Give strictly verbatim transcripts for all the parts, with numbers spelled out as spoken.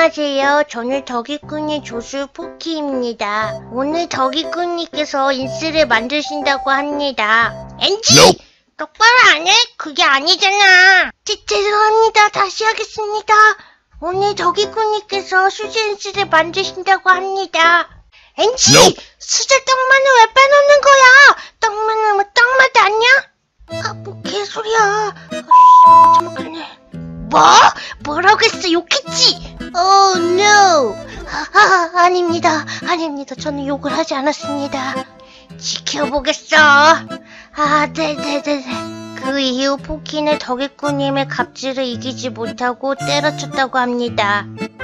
안녕하세요. 저는 덕이꾼이 조수 포키입니다. 오늘 덕이꾼님께서 인스를 만드신다고 합니다. 엔지! Nope. 똑바로 안 해? 그게 아니잖아. 제, 죄송합니다. 다시 하겠습니다. 오늘 덕이꾼님께서 수제 인스를 만드신다고 합니다. 엔지! Nope. 수제 떡만을 왜 빼놓는 거야? 떡만은 뭐 떡맛 아니야? 아, 뭐 개소리야. 아씨, 잘못했네. 뭐? 뭐라고 했어? 욕했지? Oh no! 아, 아, 아닙니다. 아닙니다. 저는 욕을 하지 않았습니다. 지켜보겠어. 아, 네네네네. 그 이후 포키는 덕이꾼님의 갑질을 이기지 못하고 때려쳤다고 합니다.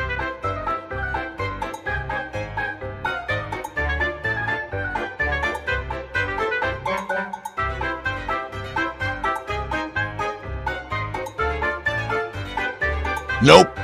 Nope.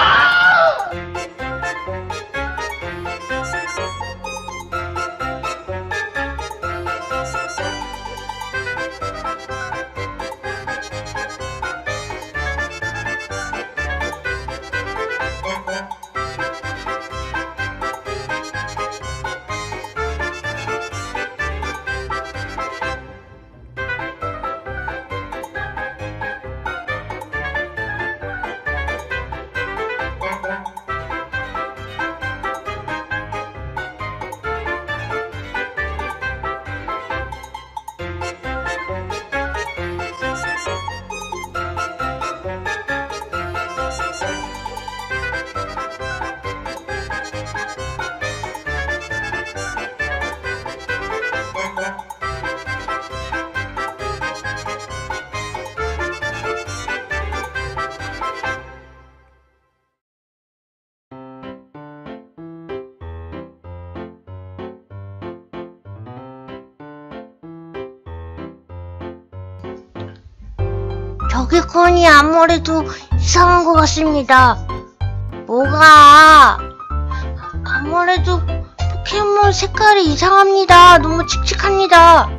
덕이꾼이 아무래도 이상한 것 같습니다. 뭐가? 아무래도 포켓몬 색깔이 이상합니다. 너무 칙칙합니다.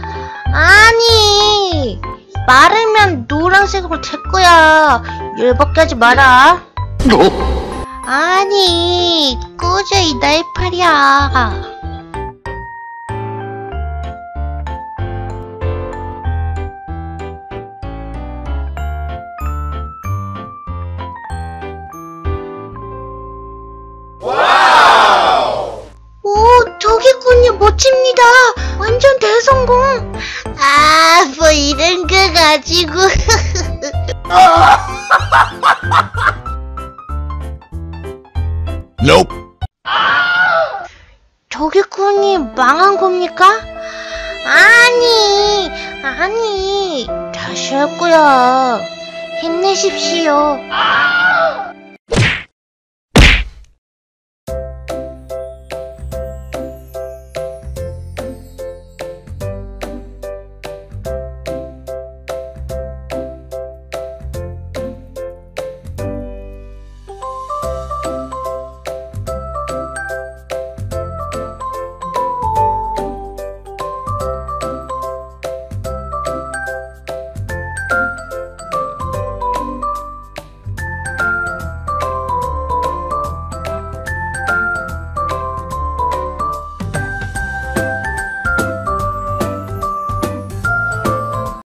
아니, 마르면 노란색으로 될 거야. 열받게 하지 마라. 아니, 꺼져 이 날파리야. 덕이꾼님 멋집니다. 완전 대성공. 아, 뭐 이런 거 가지고. Nope. 덕이꾼님 망한 겁니까? 아니, 아니, 다시 할 거야. 힘내십시오.